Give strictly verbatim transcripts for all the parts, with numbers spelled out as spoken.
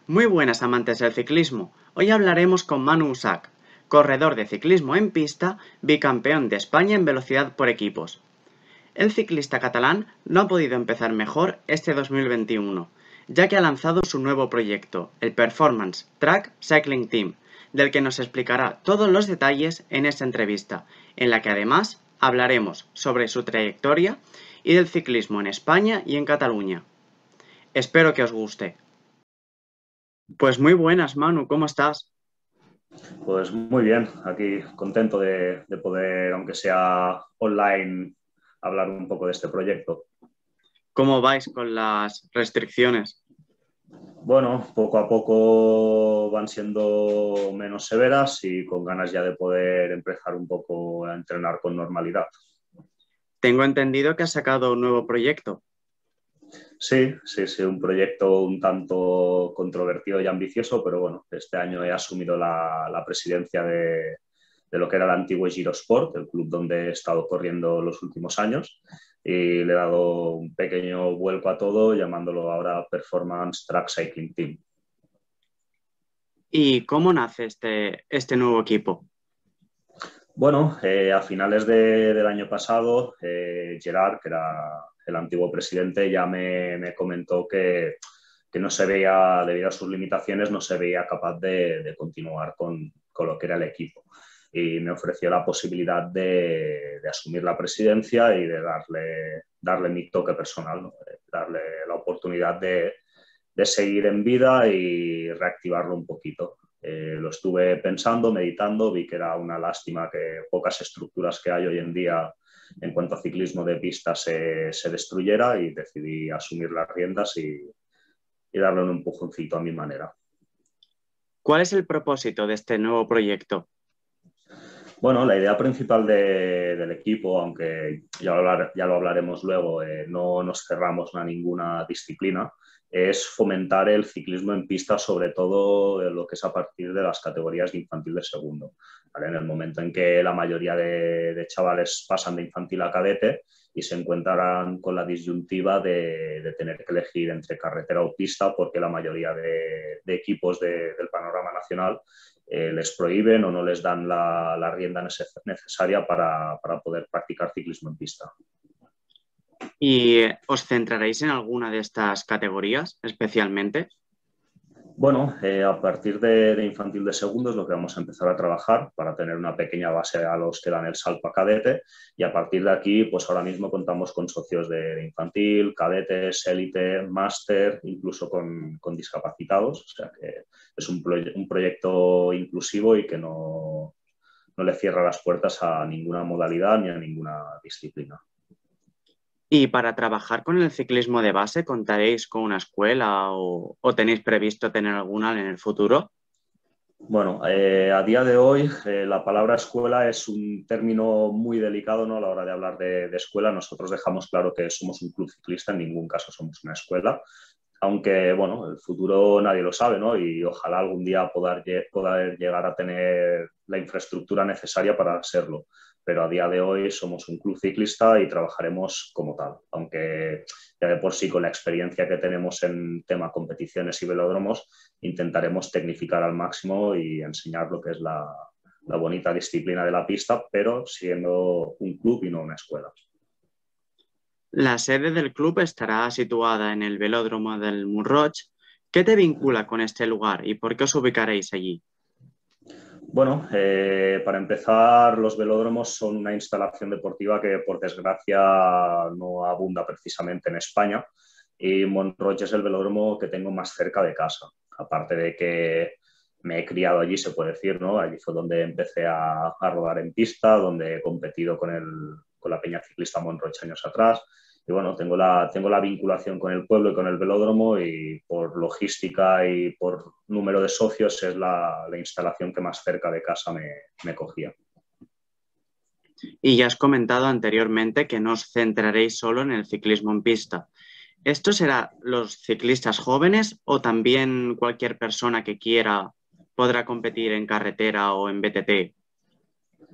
Muy buenas amantes del ciclismo. Hoy hablaremos con Manu Usac, corredor de ciclismo en pista, bicampeón de España en velocidad por equipos. El ciclista catalán no ha podido empezar mejor este dos mil veintiuno, ya que ha lanzado su nuevo proyecto, el Performance Track Cycling Team, del que nos explicará todos los detalles en esta entrevista, en la que además hablaremos sobre su trayectoria y del ciclismo en España y en Cataluña. Espero que os guste. Pues muy buenas, Manu, ¿cómo estás? Pues muy bien, aquí contento de, de poder, aunque sea online, hablar un poco de este proyecto. ¿Cómo vais con las restricciones? Bueno, poco a poco van siendo menos severas y con ganas ya de poder empezar un poco a entrenar con normalidad. Tengo entendido que has sacado un nuevo proyecto. Sí, sí, sí, un proyecto un tanto controvertido y ambicioso, pero bueno, este año he asumido la, la presidencia de, de lo que era el antiguo Giro Sport, el club donde he estado corriendo los últimos años, y le he dado un pequeño vuelco a todo, llamándolo ahora Performance Track Cycling Team. ¿Y cómo nace este, este nuevo equipo? Bueno, eh, a finales de, del año pasado, eh, Gerard, que era el antiguo presidente, ya me, me comentó que, que, no se veía, debido a sus limitaciones, no se veía capaz de, de continuar con, con, lo que era el equipo. Y me ofreció la posibilidad de, de asumir la presidencia y de darle, darle mi toque personal, ¿no? Darle la oportunidad de, de seguir en vida y reactivarlo un poquito. Eh, lo estuve pensando, meditando, vi que era una lástima que pocas estructuras que hay hoy en día en cuanto a ciclismo de pista se, se destruyera y decidí asumir las riendas y, y darle un empujoncito a mi manera. ¿Cuál es el propósito de este nuevo proyecto? Bueno, la idea principal de, del equipo, aunque ya lo, hablar, ya lo hablaremos luego, eh, no nos cerramos a ninguna disciplina, es fomentar el ciclismo en pista, sobre todo lo que es a partir de las categorías de infantil de segundo. ¿Vale? En el momento en que la mayoría de, de chavales pasan de infantil a cadete y se encuentran con la disyuntiva de, de tener que elegir entre carretera o pista, porque la mayoría de, de equipos de, del panorama nacional eh, les prohíben o no les dan la, la rienda necesaria para, para poder practicar ciclismo en pista. ¿Y os centraréis en alguna de estas categorías especialmente? Bueno, eh, a partir de, de infantil de segundo es lo que vamos a empezar a trabajar para tener una pequeña base a los que dan el salto a cadete, y a partir de aquí, pues ahora mismo contamos con socios de, de infantil, cadetes, élite, máster, incluso con, con discapacitados, o sea que es un, pro, un proyecto inclusivo y que no, no le cierra las puertas a ninguna modalidad ni a ninguna disciplina. ¿Y para trabajar con el ciclismo de base contaréis con una escuela o, o tenéis previsto tener alguna en el futuro? Bueno, eh, a día de hoy eh, la palabra escuela es un término muy delicado, ¿no? A la hora de hablar de, de escuela. Nosotros dejamos claro que somos un club ciclista, en ningún caso somos una escuela, aunque bueno, el futuro nadie lo sabe, ¿no? Y ojalá algún día poder, poder llegar a tener la infraestructura necesaria para serlo. Pero a día de hoy somos un club ciclista y trabajaremos como tal, aunque ya de por sí con la experiencia que tenemos en tema competiciones y velódromos intentaremos tecnificar al máximo y enseñar lo que es la, la bonita disciplina de la pista, pero siendo un club y no una escuela. La sede del club estará situada en el velódromo del Mont-Roig. ¿Qué te vincula con este lugar y por qué os ubicaréis allí? Bueno, eh, para empezar, los velódromos son una instalación deportiva que, por desgracia, no abunda precisamente en España, y Mont-Roig es el velódromo que tengo más cerca de casa. Aparte de que me he criado allí, se puede decir, ¿no? Allí fue donde empecé a, a rodar en pista, donde he competido con, el, con la Peña Ciclista Mont-Roig años atrás. Y bueno, tengo la, tengo la vinculación con el pueblo y con el velódromo, y por logística y por número de socios es la, la instalación que más cerca de casa me, me cogía. Y ya has comentado anteriormente que no os centraréis solo en el ciclismo en pista. ¿Esto será los ciclistas jóvenes o también cualquier persona que quiera podrá competir en carretera o en B T T?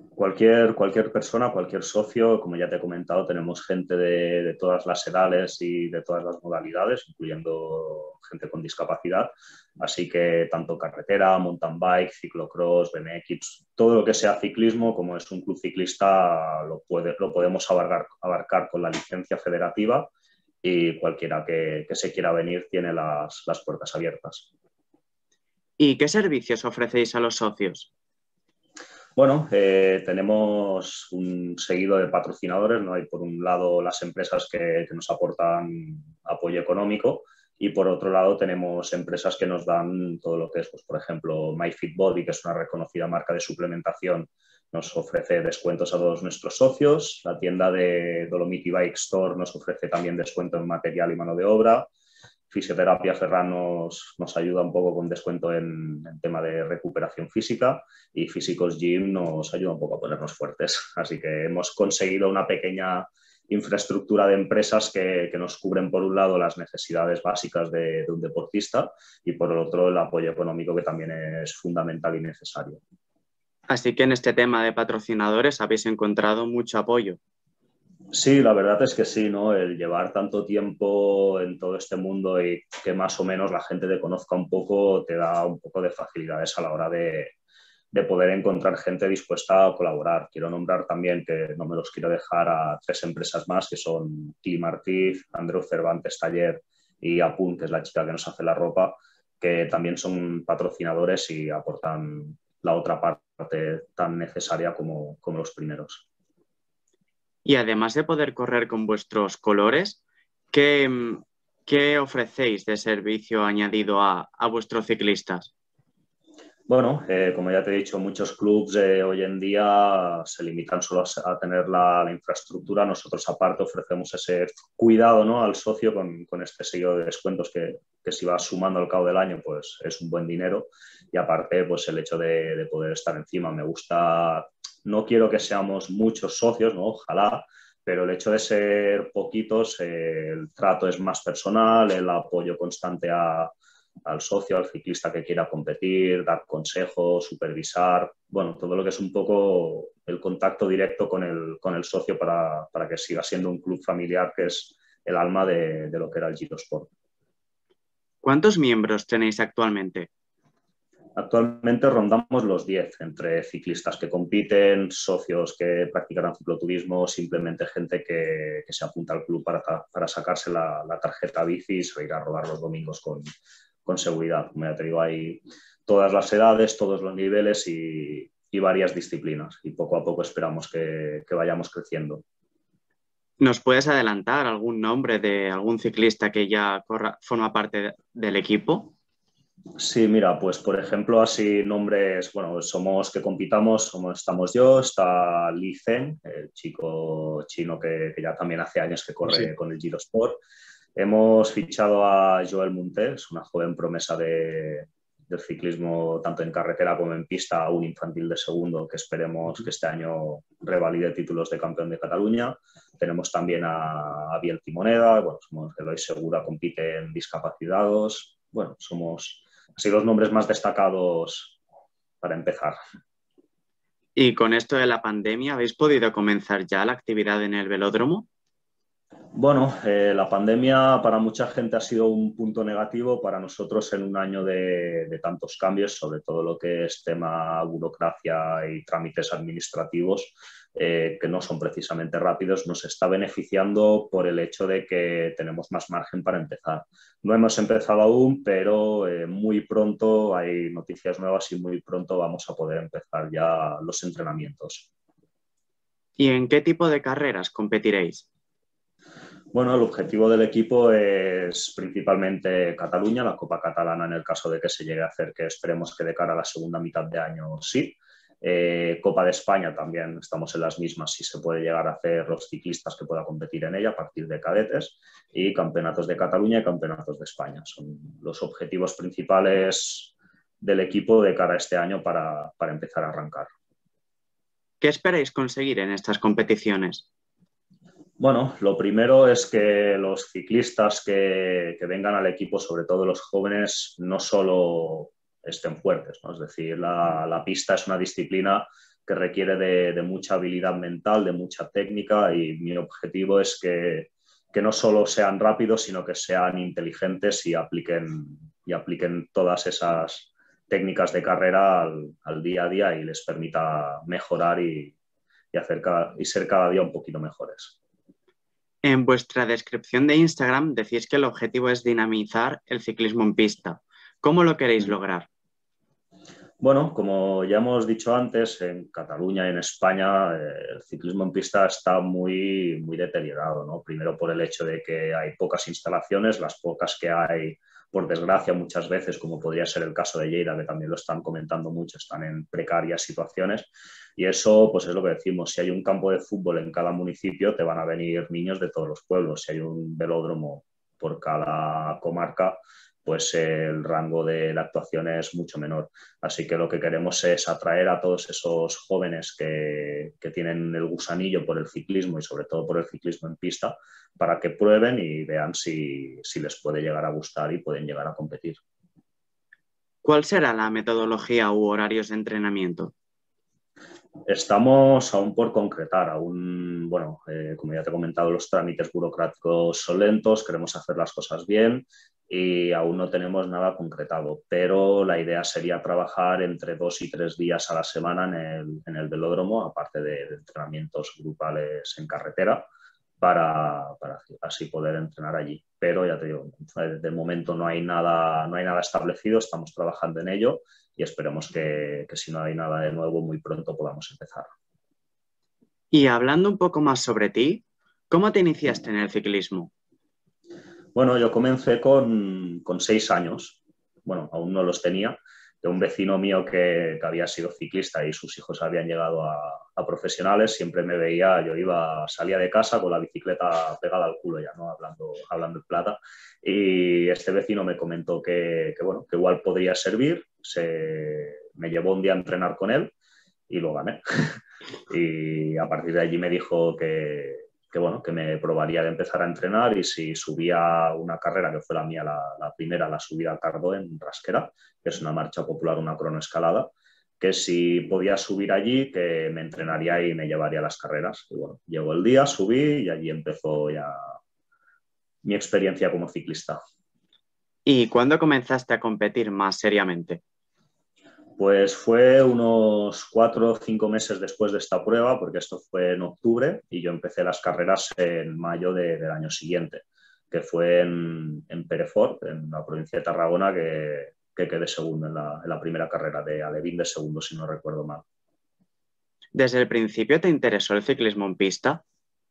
Cualquier, cualquier persona, cualquier socio, como ya te he comentado, tenemos gente de, de todas las edades y de todas las modalidades, incluyendo gente con discapacidad. Así que tanto carretera, mountain bike, ciclocross, B M X, todo lo que sea ciclismo, como es un club ciclista, lo, puede, lo podemos abarcar, abarcar con la licencia federativa y cualquiera que, que se quiera venir tiene las, las puertas abiertas. ¿Y qué servicios ofrecéis a los socios? Bueno, eh, tenemos un seguido de patrocinadores, ¿no? Hay por un lado las empresas que, que nos aportan apoyo económico y por otro lado tenemos empresas que nos dan todo lo que es, pues, por ejemplo, MyFitBody, que es una reconocida marca de suplementación, nos ofrece descuentos a todos nuestros socios. La tienda de Dolomiti Bike Store nos ofrece también descuento en material y mano de obra. Fisioterapia Ferran nos, nos ayuda un poco con descuento en, en tema de recuperación física y Físicos Gym nos ayuda un poco a ponernos fuertes. Así que hemos conseguido una pequeña infraestructura de empresas que, que nos cubren por un lado las necesidades básicas de, de un deportista y por el otro el apoyo económico que también es fundamental y necesario. Así que en este tema de patrocinadores habéis encontrado mucho apoyo. Sí, la verdad es que sí, ¿no? El llevar tanto tiempo en todo este mundo y que más o menos la gente te conozca un poco te da un poco de facilidades a la hora de, de poder encontrar gente dispuesta a colaborar. Quiero nombrar también, que no me los quiero dejar, a tres empresas más que son Climartiz, Andreu Cervantes Taller y Apun, que es la chica que nos hace la ropa, que también son patrocinadores y aportan la otra parte tan necesaria como, como los primeros. Y además de poder correr con vuestros colores, ¿qué, qué ofrecéis de servicio añadido a, a vuestros ciclistas? Bueno, eh, como ya te he dicho, muchos clubs eh, hoy en día se limitan solo a, a tener la, la infraestructura. Nosotros aparte ofrecemos ese cuidado, ¿no?, al socio con, con este sello de descuentos que, que si va sumando al cabo del año, pues es un buen dinero. Y aparte, pues el hecho de, de poder estar encima. Me gusta, no quiero que seamos muchos socios, ¿no? Ojalá, pero el hecho de ser poquitos, eh, el trato es más personal, el apoyo constante a al socio, al ciclista que quiera competir, dar consejos, supervisar, bueno, todo lo que es un poco el contacto directo con el, con el socio para, para que siga siendo un club familiar que es el alma de, de lo que era el Giro Sport. ¿Cuántos miembros tenéis actualmente? Actualmente rondamos los diez, entre ciclistas que compiten, socios que practicarán cicloturismo, simplemente gente que, que se apunta al club para, para sacarse la, la tarjeta bicis o ir a rodar los domingos con, con seguridad. Como ya te digo, hay todas las edades, todos los niveles y, y varias disciplinas. Y poco a poco esperamos que, que vayamos creciendo. ¿Nos puedes adelantar algún nombre de algún ciclista que ya corra, forma parte de, del equipo? Sí, mira, pues por ejemplo, así nombres, bueno, somos que compitamos, somos, estamos yo, está Li Zeng, el chico chino que, que ya también hace años que corre Sí. con el Giro Sport. Hemos fichado a Joel Muntés, una joven promesa de, del ciclismo tanto en carretera como en pista, un infantil de segundo que esperemos que este año revalide títulos de campeón de Cataluña. Tenemos también a, a Biel Timoneda, bueno, somos Eloy Segura, compite en discapacitados. Bueno, somos así los nombres más destacados para empezar. ¿Y con esto de la pandemia habéis podido comenzar ya la actividad en el velódromo? Bueno, eh, la pandemia para mucha gente ha sido un punto negativo, para nosotros en un año de, de tantos cambios, sobre todo lo que es tema burocracia y trámites administrativos, eh, que no son precisamente rápidos, nos está beneficiando por el hecho de que tenemos más margen para empezar. No hemos empezado aún, pero eh, muy pronto hay noticias nuevas y muy pronto vamos a poder empezar ya los entrenamientos. ¿Y en qué tipo de carreras competiréis? Bueno, el objetivo del equipo es principalmente Cataluña, la Copa Catalana en el caso de que se llegue a hacer, que esperemos que de cara a la segunda mitad de año sí. Eh, Copa de España también estamos en las mismas, si se puede llegar a hacer los ciclistas que puedan competir en ella a partir de cadetes, y campeonatos de Cataluña y campeonatos de España. Son los objetivos principales del equipo de cara a este año para, para empezar a arrancar. ¿Qué esperáis conseguir en estas competiciones? Bueno, lo primero es que los ciclistas que, que vengan al equipo, sobre todo los jóvenes, no solo estén fuertes, ¿no? Es decir, la, la pista es una disciplina que requiere de, de mucha habilidad mental, de mucha técnica, y mi objetivo es que, que no solo sean rápidos, sino que sean inteligentes y apliquen, y apliquen todas esas técnicas de carrera al, al día a día y les permita mejorar y, y, hacer cada, y ser cada día un poquito mejores. En vuestra descripción de Instagram decís que el objetivo es dinamizar el ciclismo en pista. ¿Cómo lo queréis lograr? Bueno, como ya hemos dicho antes, en Cataluña y en España eh, el ciclismo en pista está muy, muy deteriorado, ¿no? Primero por el hecho de que hay pocas instalaciones, las pocas que hay, por desgracia, muchas veces, como podría ser el caso de Lleida, que también lo están comentando mucho, están en precarias situaciones. Y eso, pues es lo que decimos, si hay un campo de fútbol en cada municipio, te van a venir niños de todos los pueblos. Si hay un velódromo por cada comarca, pues el rango de la actuación es mucho menor. Así que lo que queremos es atraer a todos esos jóvenes que, que tienen el gusanillo por el ciclismo y sobre todo por el ciclismo en pista, para que prueben y vean si, si les puede llegar a gustar y pueden llegar a competir. ¿Cuál será la metodología u horarios de entrenamiento? Estamos aún por concretar, aún, bueno, eh, como ya te he comentado, los trámites burocráticos son lentos, queremos hacer las cosas bien y aún no tenemos nada concretado, pero la idea sería trabajar entre dos y tres días a la semana en el, en el velódromo, aparte de, de entrenamientos grupales en carretera, para, para así poder entrenar allí. Pero ya te digo, de momento no hay nada, no hay nada establecido, estamos trabajando en ello y esperemos que, que si no hay nada de nuevo muy pronto podamos empezar. Y hablando un poco más sobre ti, ¿cómo te iniciaste en el ciclismo? Bueno, yo comencé con, con seis años, bueno, aún no los tenía, de un vecino mío que, que había sido ciclista y sus hijos habían llegado a, a profesionales. Siempre me veía, yo iba, salía de casa con la bicicleta pegada al culo ya, ¿no? Hablando, hablando en plata. Y este vecino me comentó que, que, bueno, que igual podría servir. Se, me llevó un día a entrenar con él y lo gané. Y a partir de allí me dijo que, que, bueno, que me probaría de empezar a entrenar y si subía una carrera, que fue la mía, la, la primera, la subida al Cardó en Rasquera, que es una marcha popular, una cronoescalada, que si podía subir allí, que me entrenaría y me llevaría a las carreras. Y bueno, llegó el día, subí y allí empezó ya mi experiencia como ciclista. ¿Y cuándo comenzaste a competir más seriamente? Pues fue unos cuatro o cinco meses después de esta prueba, porque esto fue en octubre y yo empecé las carreras en mayo de, del año siguiente, que fue en, en Perefort, en la provincia de Tarragona, que, que quedé segundo en la, en la primera carrera de Alevín de segundo, si no recuerdo mal. ¿Desde el principio te interesó el ciclismo en pista?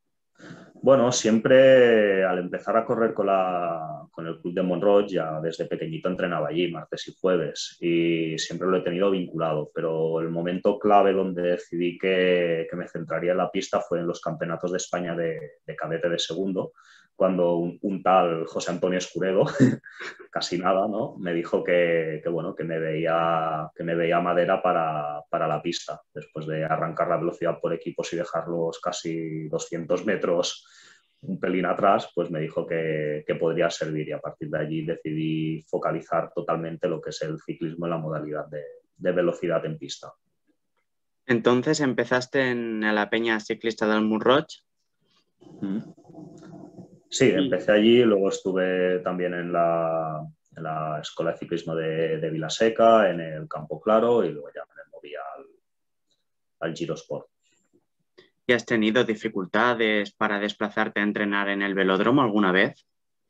Bueno, siempre al empezar a correr con, la, con el Club de Monroig, ya desde pequeñito entrenaba allí, martes y jueves, y siempre lo he tenido vinculado, pero el momento clave donde decidí que, que me centraría en la pista fue en los campeonatos de España de, de cadete de segundo, cuando un, un tal José Antonio Escuredo, casi nada, ¿no? Me dijo que, que, bueno, que, me veía, que me veía madera para, para la pista, después de arrancar la velocidad por equipos y dejarlos casi doscientos metros un pelín atrás, pues me dijo que, que podría servir y a partir de allí decidí focalizar totalmente lo que es el ciclismo en la modalidad de, de velocidad en pista. Entonces empezaste en la Peña Ciclista del Monroig. Mm. Sí, empecé allí, luego estuve también en la, en la Escuela de Ciclismo de, de Vilaseca, en el Campo Claro y luego ya me moví al, al Girosport. ¿Y has tenido dificultades para desplazarte a entrenar en el velódromo alguna vez?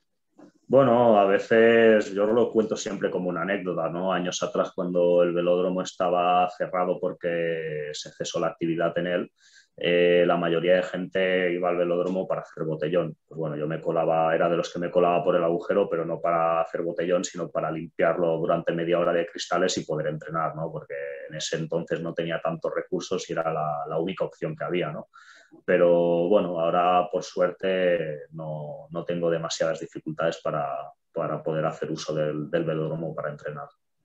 Bueno, a veces yo lo cuento siempre como una anécdota, ¿no? Años atrás, cuando el velódromo estaba cerrado porque se cesó la actividad en él, eh, la mayoría de gente iba al velódromo para hacer botellón. Pues bueno, yo me colaba, era de los que me colaba por el agujero, pero no para hacer botellón, sino para limpiarlo durante media hora de cristales y poder entrenar, ¿no? Porque en ese entonces no tenía tantos recursos y era la, la única opción que había, ¿no? Pero bueno, ahora por suerte no, no tengo demasiadas dificultades para, para poder hacer uso del, del velódromo para entrenar.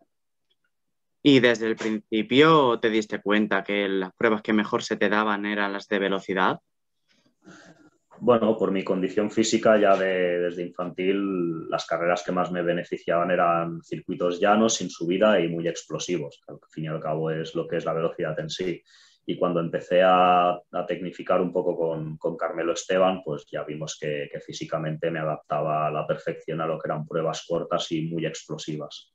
¿Y desde el principio te diste cuenta que las pruebas que mejor se te daban eran las de velocidad? Bueno, por mi condición física ya de, desde infantil, las carreras que más me beneficiaban eran circuitos llanos, sin subida y muy explosivos, que al fin y al cabo es lo que es la velocidad en sí. y cuando empecé a, a tecnificar un poco con, con Carmelo Esteban, pues ya vimos que, que físicamente me adaptaba a la perfección a lo que eran pruebas cortas y muy explosivas.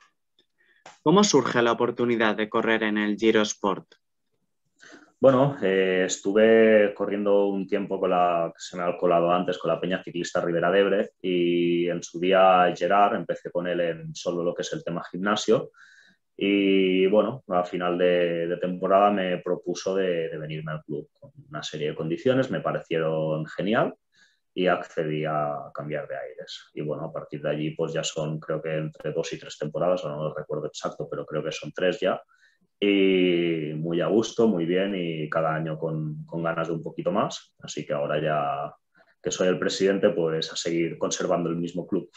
¿Cómo surge la oportunidad de correr en el Giro Sport? Bueno, eh, estuve corriendo un tiempo con la que se me ha colado antes, con la Peña Ciclista Ribera d'Ebre, y en su día Gerard, empecé con él en solo lo que es el tema gimnasio. Y bueno, a final de, de temporada me propuso de, de venirme al club con una serie de condiciones, me parecieron genial y accedí a cambiar de aires. Y bueno, a partir de allí pues ya son creo que entre dos y tres temporadas, o no lo recuerdo exacto, pero creo que son tres ya. Y muy a gusto, muy bien y cada año con, con ganas de un poquito más. Así que ahora ya que soy el presidente, pues a seguir conservando el mismo club.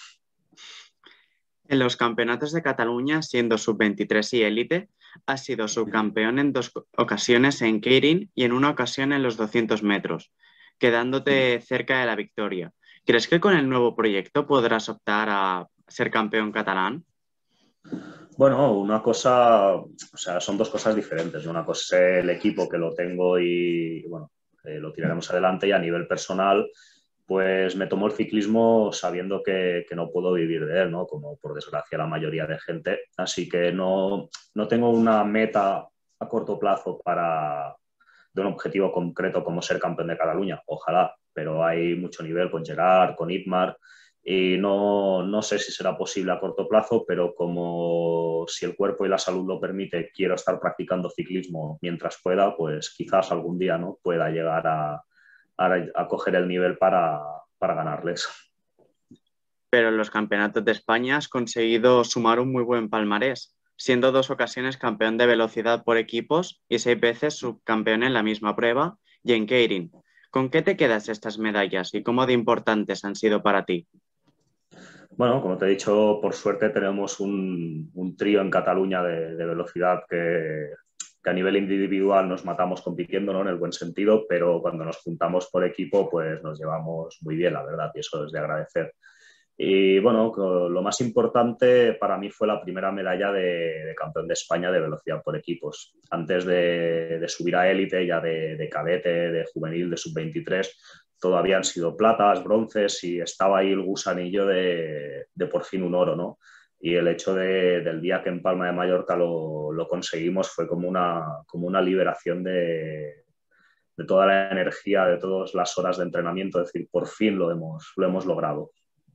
En los campeonatos de Cataluña, siendo sub veintitrés y élite, has sido subcampeón en dos ocasiones en Keirin y en una ocasión en los doscientos metros, quedándote cerca de la victoria. ¿Crees que con el nuevo proyecto podrás optar a ser campeón catalán? Bueno, una cosa, o sea, son dos cosas diferentes. Una cosa es el equipo que lo tengo y, bueno, eh, lo tiraremos adelante y a nivel personal, pues me tomo el ciclismo sabiendo que, que no puedo vivir de él, ¿no? Como por desgracia la mayoría de gente. Así que no, no tengo una meta a corto plazo para de un objetivo concreto como ser campeón de Cataluña. Ojalá, pero hay mucho nivel con Gerard, con Itmar y no, no sé si será posible a corto plazo, pero como si el cuerpo y la salud lo permite, quiero estar practicando ciclismo mientras pueda, pues quizás algún día no pueda llegar a, a, a coger el nivel para, para ganarles. Pero en los campeonatos de España has conseguido sumar un muy buen palmarés, siendo dos ocasiones campeón de velocidad por equipos y seis veces subcampeón en la misma prueba y en Keirin. ¿Con qué te quedas estas medallas y cómo de importantes han sido para ti? Bueno, como te he dicho, por suerte tenemos un, un trío en Cataluña de, de velocidad que, que a nivel individual nos matamos compitiendo, ¿no? En el buen sentido, pero cuando nos juntamos por equipo, pues nos llevamos muy bien, la verdad, y eso es de agradecer. Y bueno, lo más importante para mí fue la primera medalla de, de campeón de España de velocidad por equipos. Antes de, de subir a élite, ya de, de cadete, de juvenil, de sub veintitrés, todavía han sido platas, bronces y estaba ahí el gusanillo de, de por fin un oro, ¿no? Y el hecho de, del día que en Palma de Mallorca lo, lo conseguimos fue como una, como una liberación de, de toda la energía, de todas las horas de entrenamiento, es decir, por fin lo hemos, lo hemos logrado.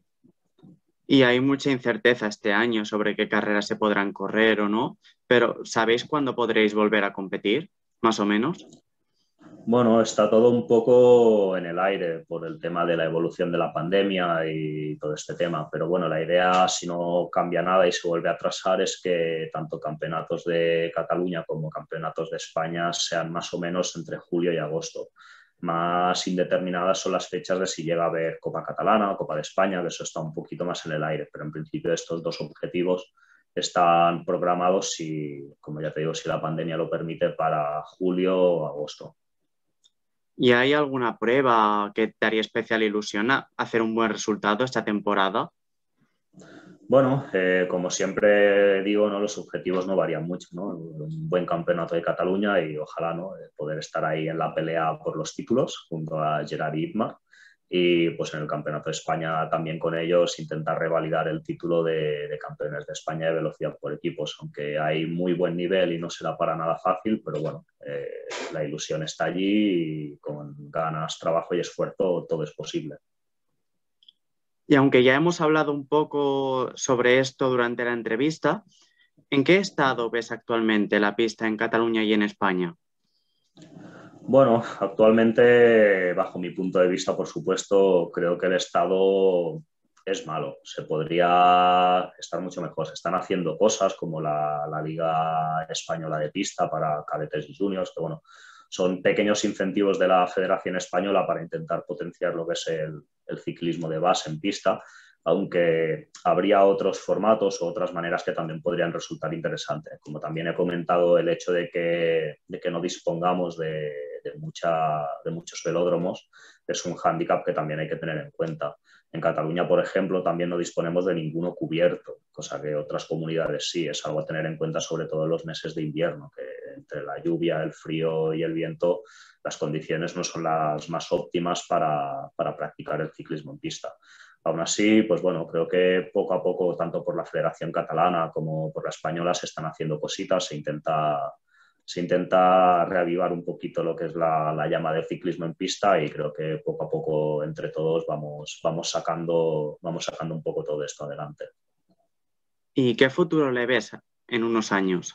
Y hay mucha incerteza este año sobre qué carreras se podrán correr o no, pero ¿sabéis cuándo podréis volver a competir? Más o menos. Bueno, está todo un poco en el aire por el tema de la evolución de la pandemia y todo este tema, pero bueno, la idea, si no cambia nada y se vuelve a atrasar, es que tanto campeonatos de Cataluña como campeonatos de España sean más o menos entre julio y agosto. Más indeterminadas son las fechas de si llega a haber Copa Catalana o Copa de España, que eso está un poquito más en el aire, pero en principio estos dos objetivos están programados, si, como ya te digo, si la pandemia lo permite, para julio o agosto. ¿Y hay alguna prueba que te haría especial ilusión a hacer un buen resultado esta temporada? Bueno, eh, como siempre digo, ¿no? Los objetivos no varían mucho, ¿no? Un buen campeonato de Cataluña y ojalá, ¿no? poder estar ahí en la pelea por los títulos junto a Gerard y Itmar. Y pues en el Campeonato de España también con ellos intentar revalidar el título de, de campeones de España de velocidad por equipos, aunque hay muy buen nivel y no será para nada fácil, pero bueno, eh, la ilusión está allí y con ganas, trabajo y esfuerzo todo es posible. Y aunque ya hemos hablado un poco sobre esto durante la entrevista, ¿en qué estado ves actualmente la pista en Cataluña y en España? Bueno, actualmente, bajo mi punto de vista, por supuesto, creo que el estado es malo. Se podría estar mucho mejor. Se están haciendo cosas como la, la Liga Española de Pista para cadetes y juniors, que bueno, son pequeños incentivos de la Federación Española para intentar potenciar lo que es el, el ciclismo de base en pista, aunque habría otros formatos o otras maneras que también podrían resultar interesantes. Como también he comentado, el hecho de que, de que no dispongamos de, de, mucha, de muchos velódromos es un hándicap que también hay que tener en cuenta. En Cataluña, por ejemplo, también no disponemos de ninguno cubierto, cosa que otras comunidades sí. Es algo a tener en cuenta, sobre todo en los meses de invierno, que entre la lluvia, el frío y el viento, las condiciones no son las más óptimas para, para practicar el ciclismo en pista. Aún así, pues bueno, creo que poco a poco, tanto por la Federación Catalana como por la Española, se están haciendo cositas, se intenta, se intenta reavivar un poquito lo que es la, la llama del ciclismo en pista, y creo que poco a poco entre todos vamos, vamos, sacando, vamos sacando un poco todo esto adelante. ¿Y qué futuro le ves en unos años?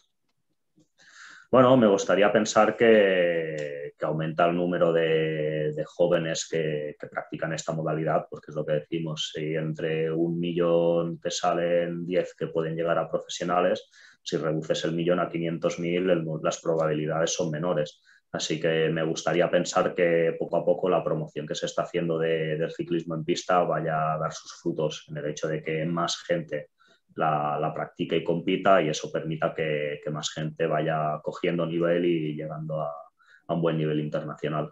Bueno, me gustaría pensar que, que aumenta el número de, de jóvenes que, que practican esta modalidad, porque es lo que decimos, si entre un millón te salen diez que pueden llegar a profesionales, si reduces el millón a quinientos mil, las probabilidades son menores. Así que me gustaría pensar que poco a poco la promoción que se está haciendo de, del ciclismo en pista vaya a dar sus frutos en el hecho de que más gente La, la practique y compita, y eso permita que, que más gente vaya cogiendo nivel y llegando a, a un buen nivel internacional.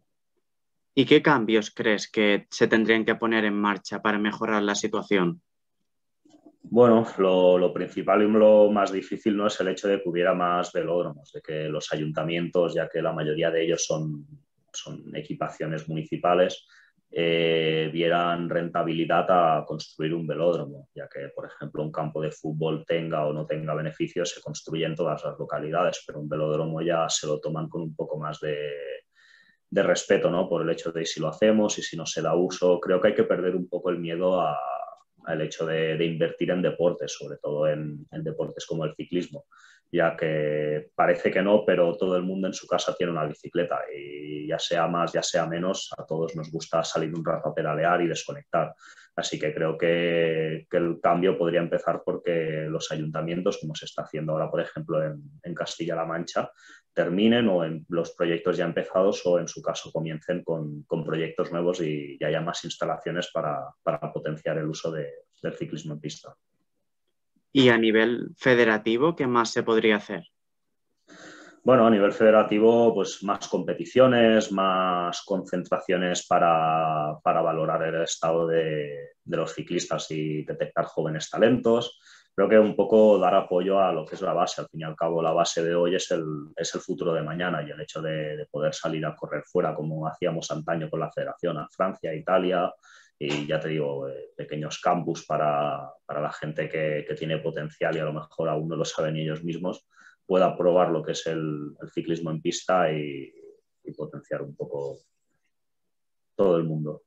¿Y qué cambios crees que se tendrían que poner en marcha para mejorar la situación? Bueno, lo, lo principal y lo más difícil no es el hecho de que hubiera más velódromos, de que los ayuntamientos, ya que la mayoría de ellos son, son equipaciones municipales, Eh, vieran rentabilidad a construir un velódromo, ya que, por ejemplo, un campo de fútbol tenga o no tenga beneficios, se construye en todas las localidades, pero un velódromo ya se lo toman con un poco más de, de respeto, ¿no? Por el hecho de si lo hacemos y si no se da uso. Creo que hay que perder un poco el miedo a, al hecho de, de invertir en deportes, sobre todo en, en deportes como el ciclismo, ya que parece que no, pero todo el mundo en su casa tiene una bicicleta, y ya sea más, ya sea menos, a todos nos gusta salir un rato a pedalear y desconectar. Así que creo que, que el cambio podría empezar porque los ayuntamientos, como se está haciendo ahora, por ejemplo, en, en Castilla-La Mancha, terminen o en los proyectos ya empezados, o en su caso comiencen con, con proyectos nuevos y, y haya más instalaciones para, para potenciar el uso de, del ciclismo en pista. ¿Y a nivel federativo, qué más se podría hacer? Bueno, a nivel federativo, pues más competiciones, más concentraciones para, para valorar el estado de, de los ciclistas y detectar jóvenes talentos. Creo que un poco dar apoyo a lo que es la base. Al fin y al cabo, la base de hoy es el, es el futuro de mañana, y el hecho de, de poder salir a correr fuera, como hacíamos antaño con la federación, a Francia, Italia, y ya te digo, eh, pequeños campus para, para la gente que, que tiene potencial y a lo mejor aún no lo saben ellos mismos, pueda probar lo que es el, el ciclismo en pista y, y potenciar un poco todo el mundo.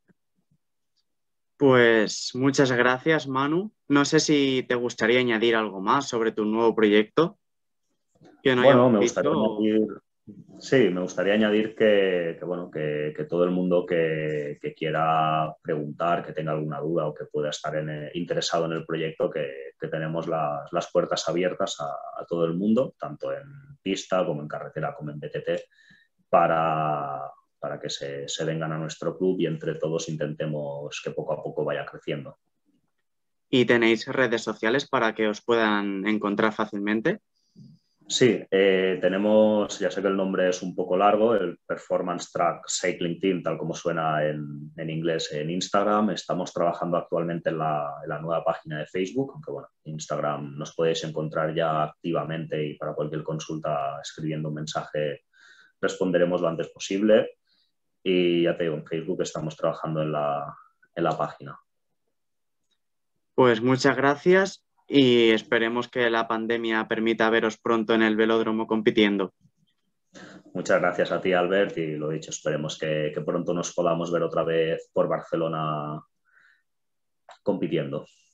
Pues muchas gracias, Manu. No sé si te gustaría añadir algo más sobre tu nuevo proyecto que no Bueno, hayamos me gustaría dicho. añadir, sí, me gustaría añadir que, que bueno, que, que, todo el mundo que, que, quiera preguntar, que tenga alguna duda o que pueda estar en, eh, interesado en el proyecto, que, que tenemos las, las puertas abiertas a, a todo el mundo, tanto en pista como en carretera como en B T T, para, para que se, se vengan a nuestro club y entre todos intentemos que poco a poco vaya creciendo. ¿Y tenéis redes sociales para que os puedan encontrar fácilmente? Sí, eh, tenemos, ya sé que el nombre es un poco largo, el Performance Track Cycling Team, tal como suena en, en inglés, en Instagram. Estamos trabajando actualmente en la, en la nueva página de Facebook, aunque bueno, Instagram nos podéis encontrar ya activamente, y para cualquier consulta escribiendo un mensaje responderemos lo antes posible. Y ya te digo, en Facebook estamos trabajando en la, en la página. Pues muchas gracias y esperemos que la pandemia permita veros pronto en el velódromo compitiendo. Muchas gracias a ti, Albert, y lo dicho, esperemos que, que pronto nos podamos ver otra vez por Barcelona compitiendo.